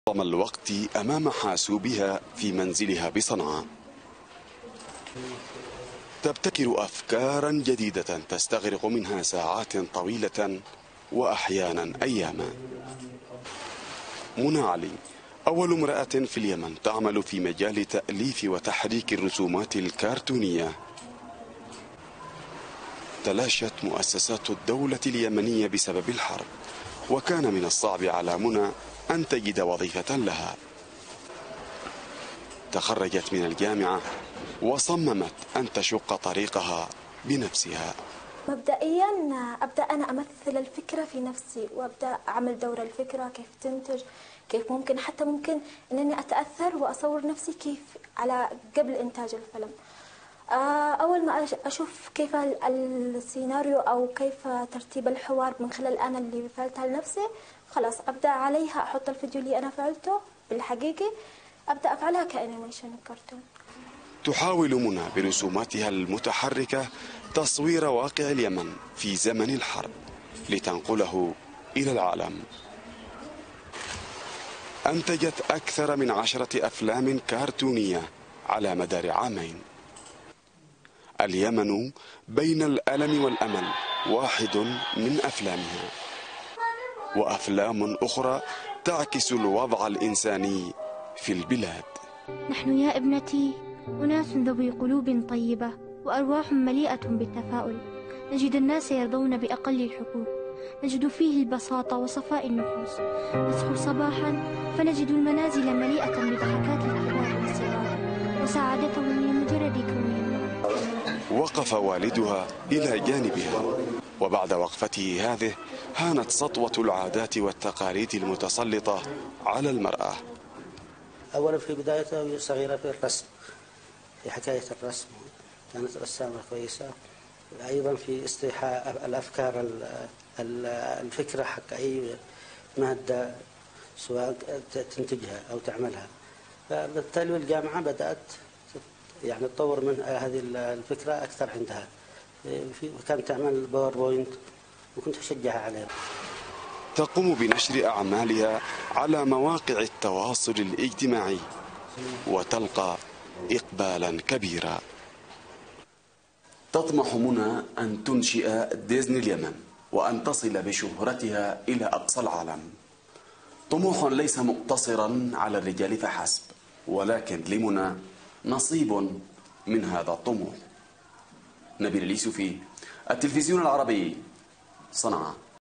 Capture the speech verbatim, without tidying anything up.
معظم الوقت أمام حاسوبها في منزلها بصنعاء. تبتكر أفكارا جديدة تستغرق منها ساعات طويلة وأحيانا أياما. منى علي أول امرأة في اليمن تعمل في مجال تأليف وتحريك الرسومات الكرتونية. تلاشت مؤسسات الدولة اليمنية بسبب الحرب، وكان من الصعب على منى أن تجد وظيفة لها. تخرجت من الجامعة وصممت أن تشق طريقها بنفسها. مبدئيا أبدأ أنا أمثل الفكرة في نفسي، وأبدأ أعمل دور الفكرة، كيف تنتج، كيف ممكن حتى ممكن أنني أتأثر وأصور نفسي كيف على قبل إنتاج الفيلم. أول ما أشوف كيف السيناريو أو كيف ترتيب الحوار من خلال أنا اللي فعلتها لنفسي، خلاص أبدأ عليها أحط الفيديو اللي أنا فعلته بالحقيقي، أبدأ أفعلها كأنيميشن كرتون. تحاول منى برسوماتها المتحركة تصوير واقع اليمن في زمن الحرب لتنقله إلى العالم. أنتجت أكثر من عشرة أفلام كرتونية على مدار عامين. اليمن بين الألم والأمل واحد من أفلامها، وأفلام أخرى تعكس الوضع الإنساني في البلاد. نحن يا ابنتي أناس ذوي قلوب طيبة وأرواح مليئة بالتفاؤل. نجد الناس يرضون بأقل الحقوق، نجد فيه البساطة وصفاء النفوس. نصحو صباحا فنجد المنازل مليئة بضحكات الكبار والصغار وسعادتهم لمجرد كونهم معا. وقف والدها إلى جانبها، وبعد وقفته هذه هانت سطوة العادات والتقاليد المتسلطة على المرأة. أولا في بدايتها وهي صغيرة في الرسم، في حكاية الرسم كانت رسامة كويسة. أيضا في استيحاء الأفكار، الفكرة حق أي مادة سواء تنتجها أو تعملها. فبالتالي الجامعة بدأت يعني تطور من هذه الفكرة أكثر عندها، كانت تعمل باوربوينت وكنت أشجعها عليها. تقوم بنشر أعمالها على مواقع التواصل الاجتماعي وتلقى إقبالا كبيرا. تطمح منى أن تنشئ ديزني اليمن وأن تصل بشهرتها إلى أقصى العالم. طموح ليس مقتصرا على الرجال فحسب، ولكن لمنى نصيب من هذا الطموح. نبيل اليوسفي، التلفزيون العربي، صنعاء.